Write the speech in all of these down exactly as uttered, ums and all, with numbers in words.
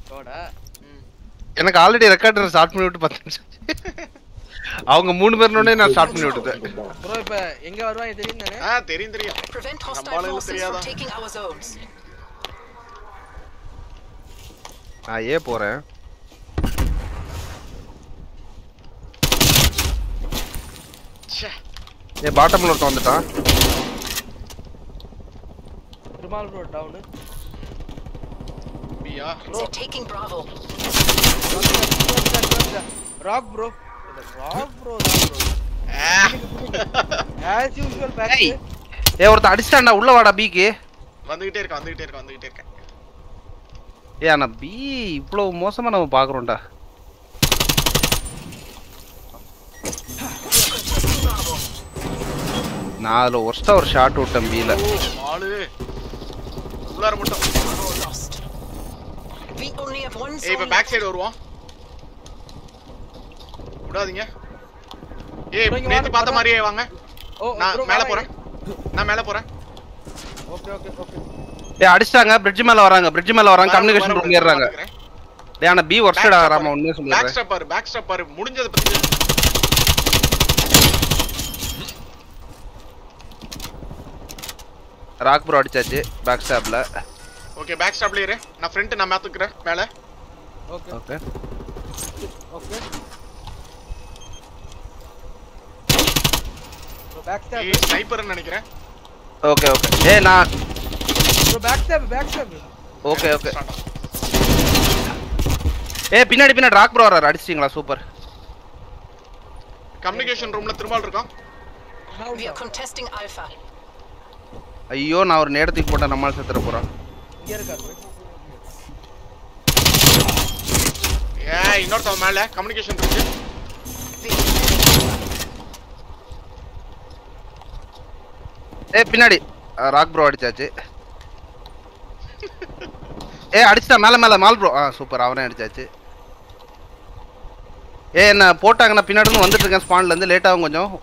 கோடா எனக்கு already recorder start பண்ணி விட்டு பத்து நிமிஷம் அவங்க மூணு பேர்னோடே நான் ஸ்டார்ட் பண்ணி விட்டுட்டேன் ப்ரோ இப்போ எங்க வருவாங்க தெரியும் தானே ஆ தெரியும் தெரியும் நம்மளால தெரியாதா நான் ஏ போறேன் ச்சே ஏ பாட்டம்ல ஒருத்தன் வந்துட்டான் திருமால் ப்ரோ டவுன் பியா taking bravo rock bro rock bro as usual back ஏ ஒருத்தன் அடிச்சான்டா உள்ள வாடா பிக்கு வந்துகிட்டே இருக்க வந்துகிட்டே இருக்க வந்துகிட்டே இருக்க ஏ انا பி இவ்வளவு மோசமா நம்ம பாக்குறோம்டா நாலு ஒர்ஸ்டா ஒரு ஷாட் விட்டேன் பில ஆளு உள்ளார மட்டும் ஏய் இப்ப பேக் சைடு வருவோம் விடாதீங்க ஏய் நேத்து பார்த்த மாதிரியே வாங்க நான் மேல போறேன் நான் மேல போறேன் ஓகே ஓகே ஓகே ஏய் அடிச்சாங்க bridge மேல வராங்க bridge மேல வராங்க கம்யூனிகேஷன் ரூம் ஏறறாங்க டேய் انا பி ஒர்ஸ்டா ராமா உண்மையா சொல்றேன் பேக் ஸ்டெப் பாரு பேக் ஸ்டெப் பாரு முடிஞ்சத பத்தி ராக் ப்ரோ அடிச்சாச்சு பேக் ஸ்டாப்ல ஓகே பேக் ஸ்டாப்ல இரு நான் ஃப்ரண்ட் நான் மாத்துக்கறேன் மேல okay okay okay back stop ஏய் ஸ்னைப்பர்னு நினைக்கிறேன் ஓகே ஓகே ஏய் நான் bro back stop back stop okay okay ஏய் பின்னாடி பின்னாடி ராக் ப்ரோ வராரு அடிச்சிட்டீங்களா சூப்பர் கம்யூனிகேஷன் ரூம்ல திருமால் இருக்கான் we are contesting alpha ஐயோ நான் ஒரு நேரத்துக்கு போட்டா நம்மால செத்துற போறோம் இங்க இருக்காரு ஏய் இன்னொருத்தவன் மேல கம்யூனிகேஷன் இருக்கு ஏய் பின்னாடி ராக் ப்ரோ அடிச்சாச்சு ஏய் அடிச்சா மேல மேல மால் ப்ரோ ஆ சூப்பர் அவனே அடிச்சாச்சு ஏய் என்ன போட்டாங்க நான் பின்னாடி இருந்து வந்துட்டு இருக்கேன் ஸ்பான்ல இருந்து லேட் ஆகும் கொஞ்சம்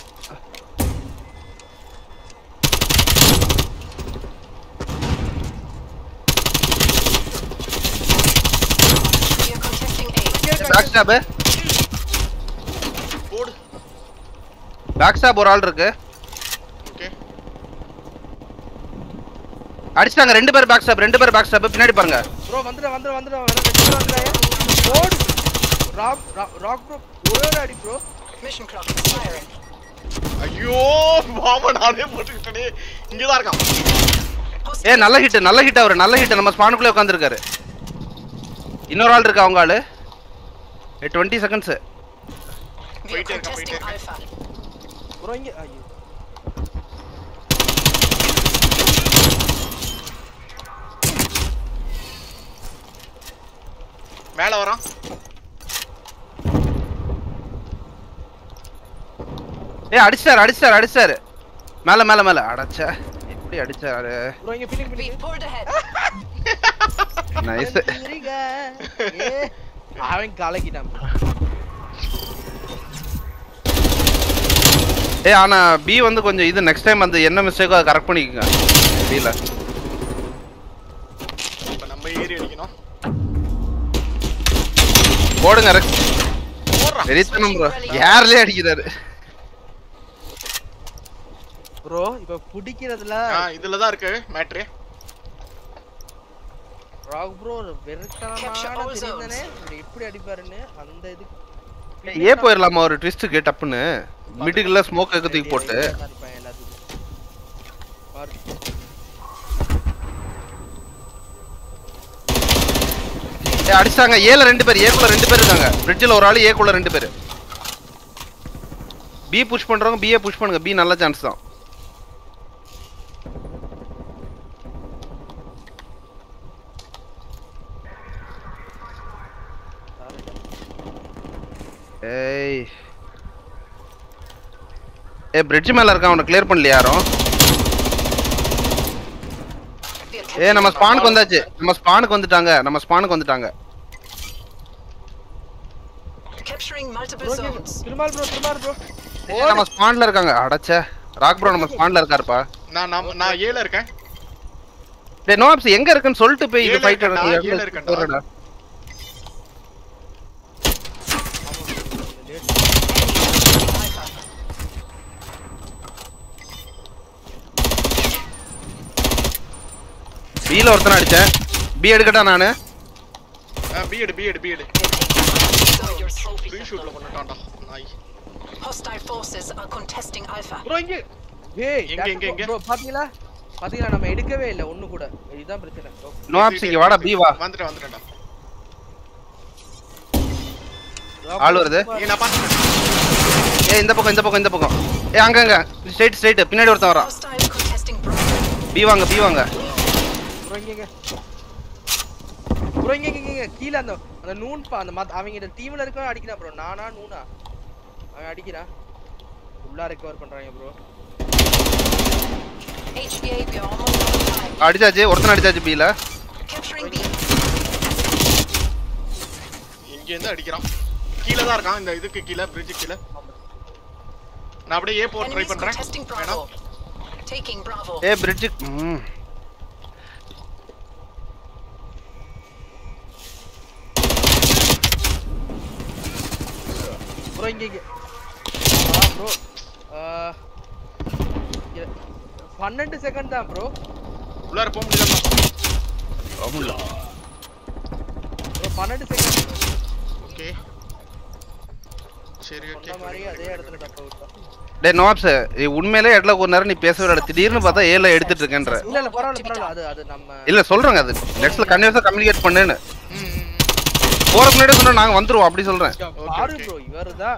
பேக் ஸ்டாப் போடு பேக் ஸ்டாப் ஒரு ஆள் இருக்கு ஓகே அடிச்சாங்க ரெண்டு பேர் பேக் ஸ்டாப் ரெண்டு பேர் பேக் ஸ்டாப் பின்னாடி பாருங்க ப்ரோ வந்துற வந்துற வந்துற வந்துற வந்துற போடு ராக் ராக் ப்ரோ ஒரே அடி ப்ரோ mission clock expiring ஐயோ மாமா நானே போட்டுக்கிட்டே இங்க தான் இருக்கான் ஏய் நல்ல ஹிட் நல்ல ஹிட் அவரு நல்ல ஹிட் நம்ம ஸ்பானுக்குள்ள உட்கார்ந்திருக்காரு இன்னொரு ஆள் இருக்கு அவங்க ஆளு twenty seconds we are contesting alpha bro இங்க ஐயோ மேல வரான் ஏய் அடிச்சார் அடிச்சார் அடிச்சார் மேல மேல மேல அடச்சா எப்படி அடிச்சாரு ப்ரோ இங்க பினிக் we பினிக் pulled ahead நைஸ் அவன் கலக்கிட்டான் ஏய் ஆனா பி வந்து கொஞ்சம் இது நெக்ஸ்ட் டைம் வந்து என்ன மிஸ்டேக்கோ அதை கரெக்ட் பண்ணிக்கங்க பில இப்ப நம்ம ஏறி அடிக்கணும் போடுங்க ரெக்ஸ் போடுறா வெறித்தனம் ப்ரோ யார்லயே அடிக்கிறாரு ப்ரோ இப்ப புடிக்கிறதுல ஆ இதுல தான் இருக்கு மேட்ரு ராக் ப்ரோ வெறுத்தனமான தெரியுதானே எப்படி அடிப்பாருன்னு அந்த இது ஏ போயிரலாமா ஒரு ட்விஸ்ட் டப்புன்னு மிடில்ல ஸ்மோக் தூக்கி போட்டு ஏய் அடிச்சாங்க ஏல ரெண்டு பேர் ஏக்குள்ள ரெண்டு பேர் இருக்காங்க பிரிட்ஜ்ல ஒரு ஆளு ஏக்குள்ள ரெண்டு பேர் பி புஷ் பண்றவங்க பிஏ புஷ் பண்ணுங்க பி நல்ல சான்ஸ் தான் ஏய் ஏய் பிரிட்ஜ் மேல இருக்கான் அவனை கிளியர் பண்ணல யாரும் ஏய் நம்ம ஸ்பானுக்கு வந்தாச்சு நம்ம ஸ்பானுக்கு வந்துட்டாங்க நம்ம ஸ்பானுக்கு வந்துட்டாங்க capturing multiple zones Thirumal bro Thirumal bro நம்ம ஸ்பான்ல இருக்காங்க அடச்சே ராக் ப்ரோ நம்ம ஸ்பான்ல இருக்காருப்பா நான் நான் ஏல இருக்கேன் டேய் நோப்ஸ் எங்க இருக்குன்னு சொல்லிட்டு போய் இது ஃபைட் ஏல இருக்கேன்டா பில ஒருத்தன அடிச்சேன். பி எடுக்கட்டா நானு? B Ed B Ed B எடு. ஃப்ரீ ஷூட்ல பண்ணட்டான்டா நாய். Hostile forces are contesting Alpha. Bro இங்க ஏய் எங்க எங்க எங்க ப்ரோ பாத்தீங்களா பாத்தீங்களா நம்ம எடுக்கவே இல்ல ஒண்ணு கூட. இதுதான் பிரச்சனை. நோ ஆப்ஸ் இங்க வாடா பி வா. வந்துட்டேன் வந்துட்டேன்டா. ஆள் வருது. இங்க நான் பாத்துட்டேன். ஏய் இந்த பக்கம் இந்த பக்கம் இந்த பக்கம். ஏய் அங்க அங்க ஸ்ட்ரைட் ஸ்ட்ரைட் பின்னாடி ஒருத்தன் வரான். Hostile contesting Bravo. பி வாங்க பி வாங்க. ப்ரோ இங்க இங்க ப்ரோ இங்க இங்க இங்க கீழ அந்த அந்த நூன் பா அந்த அவங்க டீம்ல இருக்க அடிக்கிறான் ப்ரோ. நானா நூனா அவன் அடிக்கிறான். உள்ள ரெக்கவர் பண்றாங்க bro. H V A, we are almost on time. அடிச்சாச்சு ஒருத்தன் அடிச்சாச்சு பில. Capturing B. இங்க இருந்து அடிக்கிறான். கீழ தான் இருக்கான் இந்த இதுக்கு கீழ bridge கீழ. நான் அப்படியே ஏ போர் ட்ரை Enemies பண்றேன். contesting Bravo. Taking Bravo. ஏய் bridge ம் ப்ரோ இங்க இங்க ஆ ப்ரோ பன்னெண்டு செகண்ட் தான் ப்ரோ. உள்ளார போக முடியலமா? ஆமுல. ப்ரோ பன்னெண்டு செகண்ட். ஓகே. சரி ஓகே. அந்த மாதிரி அதே இடத்துல டப் அவுட். டேய் நோ ஆப்ஸ் உண்மையிலே எட்ல ஒரு நேரம் நீ பேசவே இல்ல. திடீர்னு பார்த்தா ஏல எடுத்துட்டு இருக்கேன்ற. இல்ல இல்ல பரவாயில்ல பரவாயில்ல அது அது நம்ம இல்ல சொல்றேங்க அது நெக்ஸ்ட்ல கன்வர்சா கம்யூனிகேட் பண்ணேன்னு. போறதுக்கு முன்னாடி சொன்னா நாங்க வந்துருவோம் அப்படி சொல்றேன். பாரு ப்ரோ இவர்தான்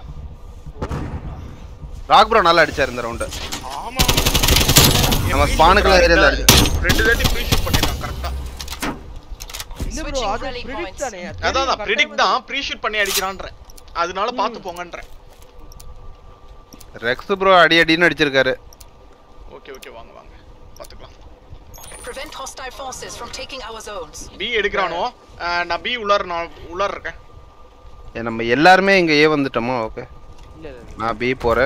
ராக் ப்ரோ நல்லா அடிச்சாரு இந்த ரவுண்ட். ஆமா. நம்ம ஸ்பானுக்குள்ள ஏரியால அடிச்சு ரெண்டு தாட்டி ஃப்ரீ ஷூட் பண்ணிட்டான் கரெக்ட்டா. இல்ல ப்ரோ அது பிரெடிக்ட் தானே. அதான் அதான் பிரெடிக்ட் தான் ஃப்ரீ ஷூட் பண்ணி அடிக்கறான்ற. அதனால பாத்து போங்கன்ற. ரெக்ஸ் ப்ரோ அடி அடின்னு அடிச்சிருக்காரு. ஓகே ஓகே வாங்க வாங்க பாத்துக்கலாம். Prevent hostile forces from taking our zones. B எடுக்கறானோ நான் பி உள்ளார நான் உள்ளார இருக்கேன். ஏ நம்ம எல்லாரும் இங்க ஏ வந்துட்டோமா? ஓகே இல்ல இல்ல நான் பி போறேன்.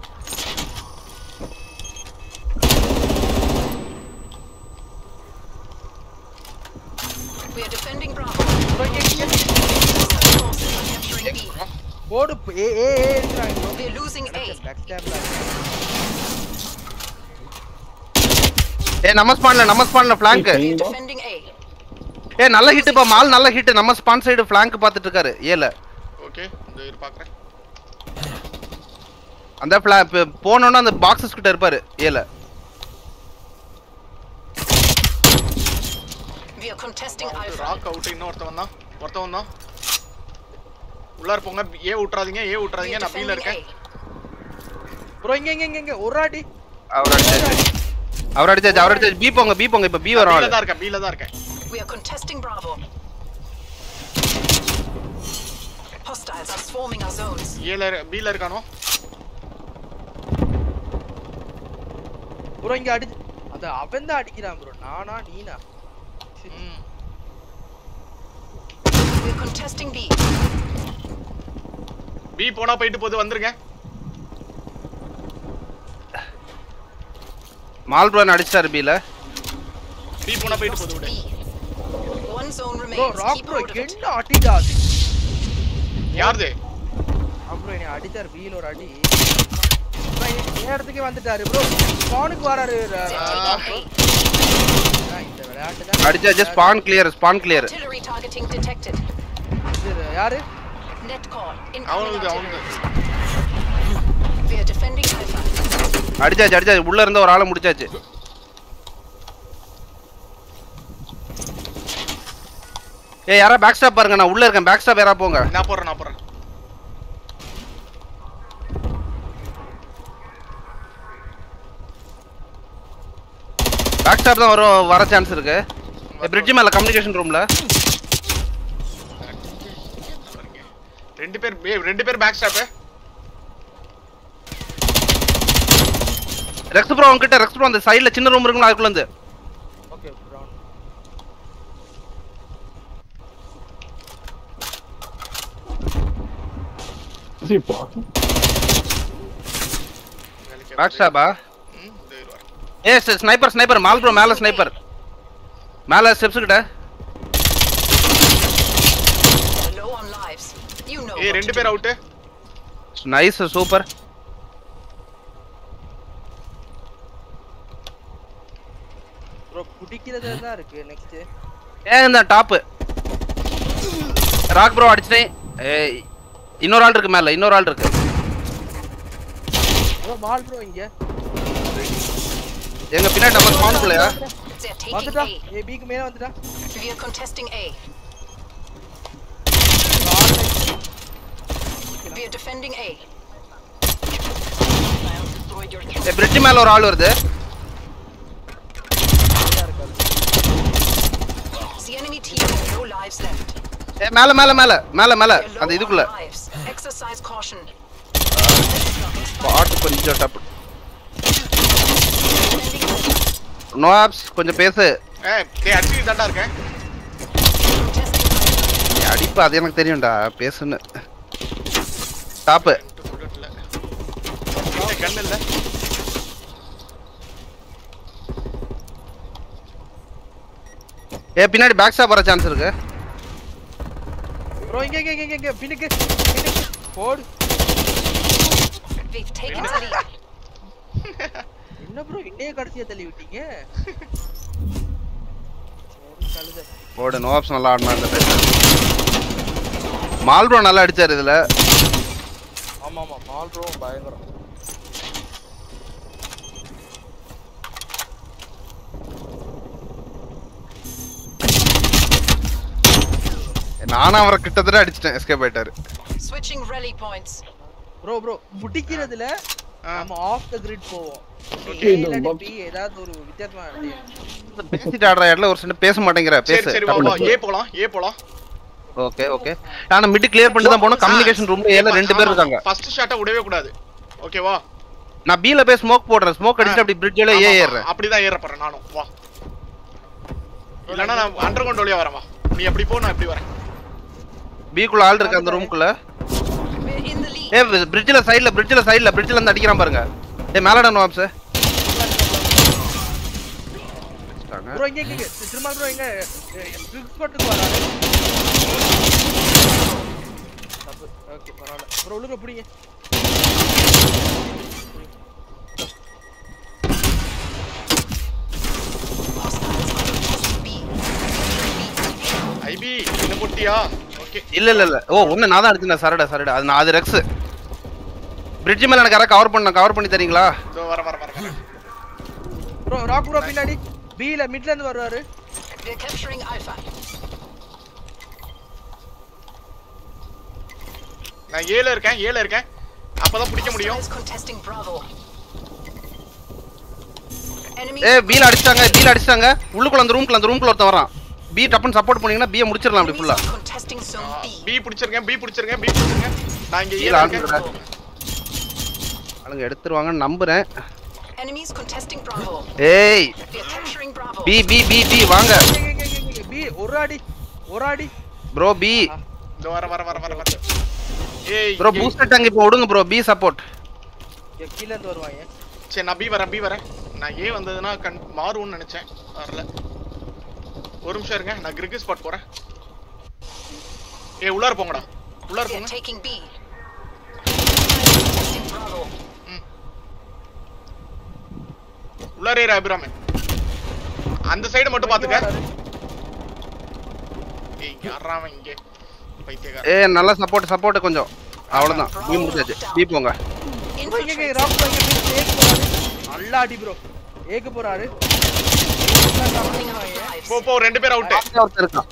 We are defending Bravo. Bro இங்க இங்க Hostile forces are capturing B. போடு ஏ ஏ ஏ இருக்கறாங்க bro. We are losing A. Back ஸ்டாப்ல ஏ நம்ம ஸ்பான்ல நம்ம ஸ்பான்ல flank. We are defending A. ஏ நல்ல ஹிட் பா மால் நல்ல ஹிட். நம்ம ஸ்பான் சைடு ஃப்ளாங்க் பாத்துட்டு இருக்காரு ஏல. ஓகே இந்த இரு பாக்குறேன். அந்த போனோம்னா அந்த பாக்ஸஸ் கிட்ட இருப்பாரு ஏல. We are contesting Alpha. Rock out இன்னொருத்த வந்தான். ஒருத்த வந்தான். உள்ளார போங்க ஏ விட்றாதீங்க ஏ We விட்றாதீங்க are நான் பீல defending இருக்கேன். A. ப்ரோ இங்க இங்க இங்க ஒரு அடி. அவர் அடிச்சாச்சு அவர் அடிச்சாச்சு அவர் அடிச்சாச்சு. பி போங்க பி போங்க. இப்ப பி வரும் பீல ஆளு. தான் இருக்கேன் பீல தான் இருக்கேன். We are contesting Bravo. Hostiles are swarming our zones. ஏல பீல இருக்கானோ? ப்ரோ இங்க அடி அத அவன் தான் அடிக்கிறான் ப்ரோ. நானா நீனா? ம். We are contesting B. B போனா போயிட்டு போது வந்துருங்க. மால் ப்ரோ அடிச்சாரு பில. பி போனா போயிட்டு போது விடு. B. One zone bro remains. Rock Keep bro hold of it. என்ன அடிடா அது. யாருது? அப்புறம் என்ன அடிச்சார் பீல ஒரு அடி. ப்ரோ இந்த இடத்துக்கு வந்துட்டாரு ப்ரோ. ஸ்பானுக்கு வராரு. They're taking A. இந்த விளையாட்டு தான் அடிச்சாச்சு spawn clear spawn clear. Artillery targeting detected. இது யாரு? Net call. Incoming அவனுது artillery. அவனுது. We are defending Alpha. அடிச்சாச்சு அடிச்சாச்சு உள்ள இருந்த ஒரு ஆளை முடிச்சாச்சு. ஏய் யாரா பேக் ஸ்டாப் பாருங்க. நான் உள்ள இருக்கேன். பேக் ஸ்டாப் யாரா போங்க. நான் போறேன் நான் போறேன். பேக் ஸ்டாப் தான் வர வர சான்ஸ் இருக்கு. பிரிட்ஜ் மேல கம்யூனிகேஷன் ரூம்ல ரெண்டு பேர் ஏய் ரெண்டு பேர் பேக் ஸ்டாப். ரெக்ஸ் ப்ரோ உங்ககிட்ட ரெக்ஸ் ப்ரோ அந்த சைடுல சின்ன ரூம் இருக்குல அதுக்குள்ள இருந்து. Okay bro. Is he blocking? Back ஸ்டாப்பா? ம் இந்த இரு வர. ஏய் ஸ்னைப்பர் ஸ்னைப்பர் மால் ப்ரோ மேல ஸ்னைப்பர். மேல ஸ்டெப்ஸ் கிட்ட. Low on lives. You know. ஏய் what ரெண்டு to பேர் do. Out. Nice super. Bro குடிக்கிறதா தான் இருக்கு நெக்ஸ்ட் ஏன் இந்த டாப் ராக் ப்ரோ அடிச்சிட்டேன். ஏய் இன்னொரு ஆள் இருக்கு மேல, இன்னொரு ஆள் இருக்கு. ப்ரோ மால் ப்ரோ இங்க எங்க பின்னாடி நம்ம ஸ்பான் குள்ளயா They're taking வந்துடா. A. ஏ பிக்கு மேல வந்துடா. We are contesting A. We are defending A. A bridge மேல ஒரு ஆள் வருது. The enemy team has no lives left. ஏ மேல மேல மேல மேல மேல They're low அந்த on இதுக்குள்ள lives. Exercise caution. பாட் கொஞ்சம் டப். நோ ஆப்ஸ் கொஞ்சம் பேசு. ஏய் டேய் அடிச்சிட்டு தான்டா இருக்கேன். ஏய், அடிப்பா அது எனக்கு தெரியும்டா பேசுன்னு. டாப் புல்லட்ல இந்த கன் இல்ல. ஏ பின்னாடி பேக் ஸ்டாப் வர சான்ஸ் இருக்கு. ப்ரோ இங்க இங்க இங்க இங்க பின்னுக்கு போடு. We've taken the lead. என்ன ப்ரோ இன்னே கடைசியா தள்ளி விட்டீங்க? கழுத. போடு நோ ஆப்ஸ் நல்லா ஆடுனா இந்த டைம். மால் ப்ரோ நல்லா அடிச்சாரு இதுல. ஆமா ஆமா மால் ப்ரோ பயங்கரம். நானும் அவரை கிட்டத்தட்ட அடிச்சிட்டேன், எஸ்கேப் ஆயிட்டாரு. Switching rally points. Bro bro புடிக்கிறதுல ஆ. நம்ம ஆஃப் தி கிரிட் போவோம். Okay. ஏ இல்ல பி ஏதாவது ஒரு வித்தியாசமா இருக்கு. பேசிட்டு ஆடுற இடத்துல ஒரு சின்ன பேச மாட்டேங்கிற சரி பேசு. சரி வா வா ஏ போலாம் ஏ போலாம். Okay okay. நான் மிட் கிளியர் பண்ணிட்டு தான் போணும். கம்யூனிகேஷன் ரூம்ல ஏல ரெண்டு பேர் இருக்காங்க. ஃபர்ஸ்ட் ஷாட்டை விடவே கூடாது. ஓகேவா? நான் பி ல போய் ஸ்மோக் போடுறேன். ஸ்மோக் அடிச்சிட்டு அப்படி பிரிட்ஜ்ல ஏ ஏறறேன். அப்படி தான் ஏற போறேன் நானும். வா. இல்லனா நான் அண்டர் கிரவுண்ட் வழியா வரேன் வா. நீ அப்படி போ நான் இப்படி வரேன். பி குள்ள ஆள் இருக்கு அந்த ரூம்க்குள்ள. We're in the lead. ஏ பிரிட்ஜ்ல சைடுல பிரிட்ஜ்ல சைடுல பிரிட்ஜ்ல இருந்து அடிக்கறான் பாருங்க. ஏ மேலடா நோப்ஸ். ப்ரோ இங்க இங்க திரும்ப ப்ரோ இங்க ட்ரிக்ஸ் போட்டுக்கு வராரு. தப்பு. ஓகே பரவாயில்லை. ப்ரோ உள்ளுக்கு புடிங்க. ஐபி என்ன போட்டியா? ஓகே. இல்ல இல்ல இல்ல. ஓ ஒண்ணு நான் தான் அடிச்சேன். சரடா சரடா. அது நான் அது ரெக்ஸ். பிரிட்ஜ் மேல எனக்கு யாரா கவர் பண்ண கவர் பண்ணி தரீங்களா? இதோ வர வர வர வர. ப்ரோ ராக் ப்ரோ பின்னாடி பி ல மிட்ல இருந்து வருவாரு. We're capturing Alpha. நான் ஏல இருக்கேன் ஏல இருக்கேன். அப்பதான் பிடிக்க முடியும். Hostiles contesting Bravo. Enemy A B ல அடிச்சாங்க. பி ல அடிச்சாங்க. உள்ளுக்குள்ள அந்த ரூம்க்குள்ள அந்த ரூம்க்குள்ள ஒருத்தன் வரான். பி டப்புன்னு சப்போர்ட் பண்ணீங்கன்னா பி முடிச்சிரலாம் அப்படி ஃபுல்லா. contesting zone B. பி பிடிச்சிருக்கேன் பி பிடிச்சிருக்கேன் பி பிடிச்சிருக்கேன். நான் இங்க கீழ ஏல ஆள் இருக்கேன். இருக்கா? ஆளுங்க எடுத்துருவாங்கன்னு நம்புறேன். Enemies contesting Bravo. ஏய் We're capturing Bravo. B B B B வாங்க. பி ஒரு அடி ஒரு அடி ப்ரோ பி இதோ வர வர வர வர வர. ஏய் ப்ரோ பூஸ்டர் டேங்க் இப்போ விடுங்க ப்ரோ. B support. கீழ இருந்து வருவாங்க. சரி நான் பி வரேன் பி வரேன். நான் ஏ வந்ததுன்னா கண் மாறும்னு நினைச்சேன். வரல. ஒரு நிமிஷம் இருங்க. நான் கிரிக் ஸ்பாட் போறேன். ஏய் உள்ளார போங்கடா. உள்ளார They're போங்க. taking B. Contesting Bravo. உள்ளார ஏற அபிராமி. அந்த சைடு மட்டும் பாத்துக்க. ஏய் யாராம இங்க பைத்தியக்கார. ஏ நல்ல சப்போர்ட் சப்போர்ட் கொஞ்சம். அவ்வளவுதான். பி முடிஞ்சாச்சு. பி போங்க. ப்ரோ இங்க இங்க ராக் ப்ரோ இங்க மிட் ஏக்கு போறாரு. நல்லா அடி ப்ரோ. ஏக்கு போறாரு. போ போ ரெண்டு பேர் அவுட். ஒருத்தர் இருக்கான்.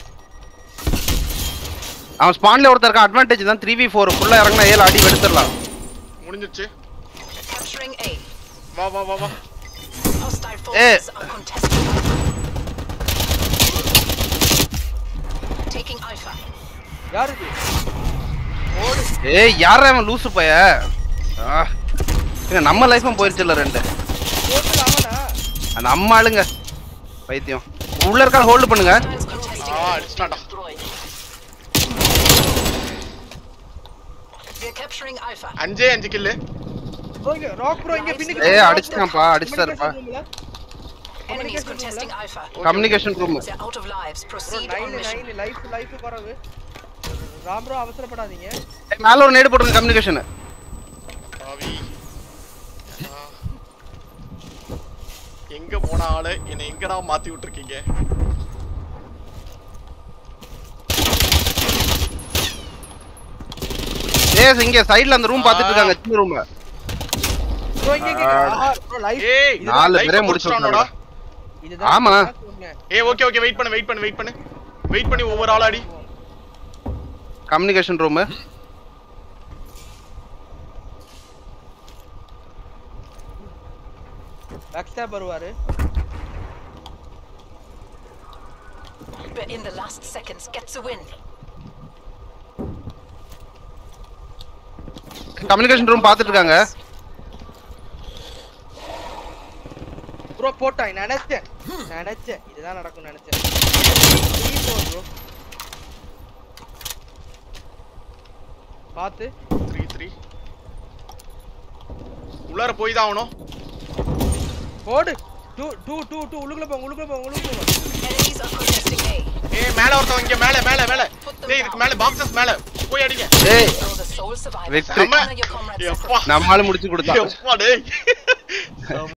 அவன் ஸ்பான்ல ஒருத்தர் இருக்கான். அட்வான்டேஜ் தான் த்ரீ வி ஃபோர் ஃபுல்லா இறங்குனா ஏழு அடி எடுத்துறலாம். முடிஞ்சிருச்சு. Capturing A. வா வா வா வா. Hostile forces are contesting Alpha. Taking Alpha. யார் இது? ஓடு. ஏய் யாரா அவன் லூசு பைய? ஆ. ஏங்க நம்ம லைஃபும் போயிடுச்சுல ரெண்டு. போட்டு அவனா? நம்ம ஆளுங்க. பைத்தியம். உள்ள இருக்க ஹோல்ட் பண்ணுங்க. Hostiles contesting ah A. அடிச்சாடா. We're capturing Alpha. அஞ்சே அஞ்சு கில். ப்ரோ இங்க ராக் ப்ரோ இங்க பின்னுக்கு ஏய் அடிச்சான்ப்பா அடிச்சாருப்பா. Enemies contesting Alpha. Communication room. They're out of lives. Proceed on nine mission. Nine life life வரவு. ராம் ப்ரோ அவசரப்படாதீங்க. மேல ஒரு நேடு போடுங்க கம்யூனிகேஷன். பாவி. எங்க போன ஆளு என்ன எங்கடா மாத்தி விட்டுருக்கீங்க? ஏய் இங்க சைடுல அந்த ரூம் பாத்துட்டு இருக்காங்க, சின்ன ரூம். ப்ரோ இங்க இங்க ஆஹா ப்ரோ லைவ் ஏய் நாலு பேரே முடிச்சுட்டானோடா. இதுதான் ஆமா. ஏய் ஓகே ஓகே வெயிட் பண்ணு வெயிட் பண்ணு வெயிட் பண்ணு. வெயிட் பண்ணி ஒவ்வொரு ஆளா அடி. Communication room. பேக் ஸ்டாப் வருவாரு. We're in the last seconds. Get to win. Communication room பாத்துட்டு இருக்காங்க. ப்ரோ போட்டாய் நினைச்சேன் நினைச்சேன் இதுதான் நடக்கும் நினைச்சேன். ப்ரோ பாத்து three three உள்ளார போய் தான் ஆவணும். போடு two two two two உள்ளுக்குள்ள போ உள்ளுக்குள்ள போ உள்ளுக்குள்ள போ. Enemies are contesting A. ஏய் மேல ஒருத்தன் இங்க மேல மேல மேல. டேய் இதுக்கு மேல பாக்ஸஸ் மேல போய் அடிங்க. ஏய் You're the sole survivor. வெற்றி. Honor your comrades' எப்பா sacrifice. நம்மால முடிச்சு கொடுத்தா. எப்பா டேய்